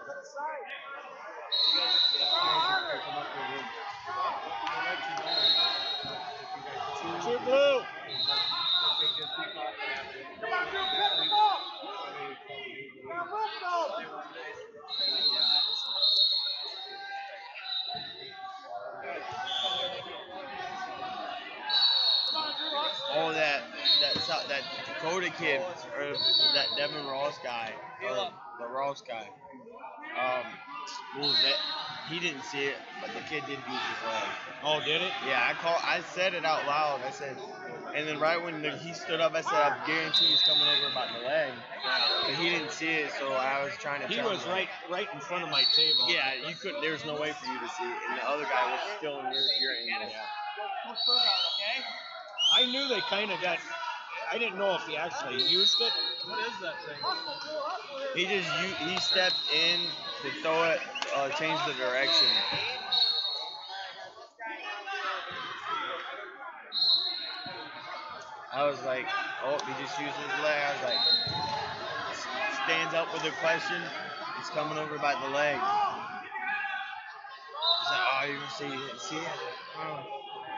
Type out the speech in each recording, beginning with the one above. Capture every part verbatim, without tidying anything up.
Two blue. Oh, that that that Dakota kid, or that Devin Ross guy, or the Ross guy. Um, what was that? He didn't see it, but the kid did use his leg. Oh, did it? Yeah, I call. I said it out loud. I said, and then right when the, he stood up, I said, I guarantee he's coming over about the leg. Yeah. But he didn't see it, so I was trying to. He tell was him, right, right in front of my table. Yeah, you couldn't. There was no way for you to see it, and the other guy was still in your your angle. Yeah. I knew they kind of got. I didn't know if he actually used it. What is that thing? He just you, he stepped in to throw it, uh, change the direction. I was like, oh, he just used his leg. I was like, stands up with a question. He's coming over by the leg. He's like, oh, you gonna see it? See it? Oh.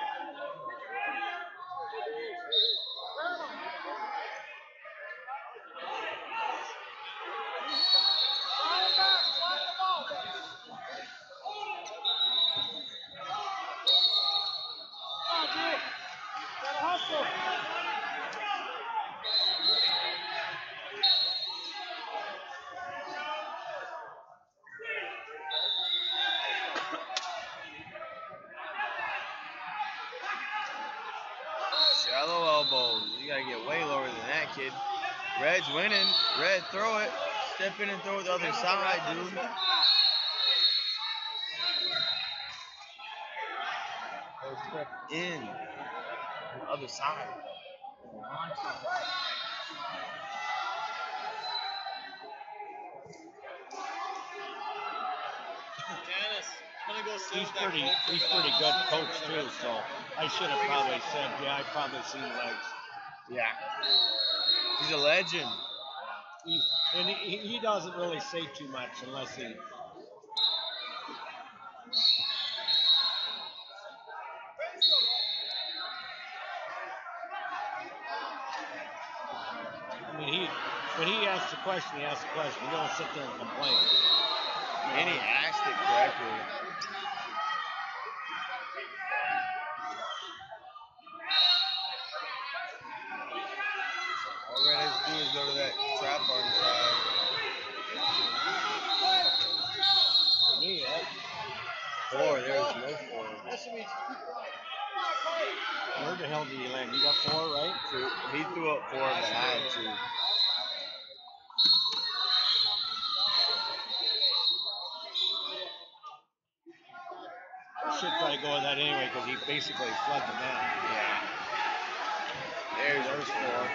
Shallow elbows. You gotta get way lower than that, kid. Red's winning. Red, throw it. Step in and throw it the other side, dude. Or step in on the other side. Dennis, I'm gonna go sit He's with that pretty. coach He's over pretty that good house coach over too. there. So I should have probably said, yeah, I probably seen legs. Yeah. He's a legend. He and he, he doesn't really say too much unless he. I mean, he when he asks a question, he asks a question. He don't sit there and complain. And he asked it correctly. All Red has to do is go to that trap bar inside. For me, that, Four, there's no four. where the hell did he land? You got four, right? Two. He threw up four, but I had two. Should probably go with that anyway because he basically flooded the net. Yeah. There's, there's four.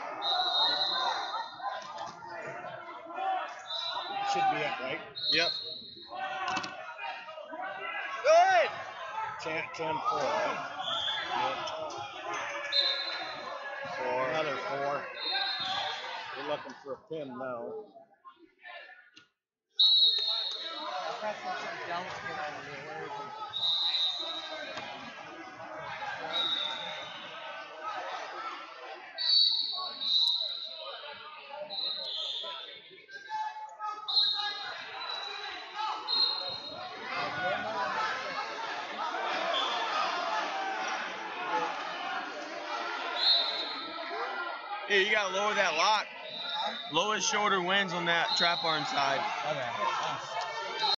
Should be up, right? Yep. Good! ten, ten, four, right? Yep. Four. Another four. We're looking for a pin now. Yeah, you gotta lower that lock. Lowest shoulder wins on that trap arm side. Okay.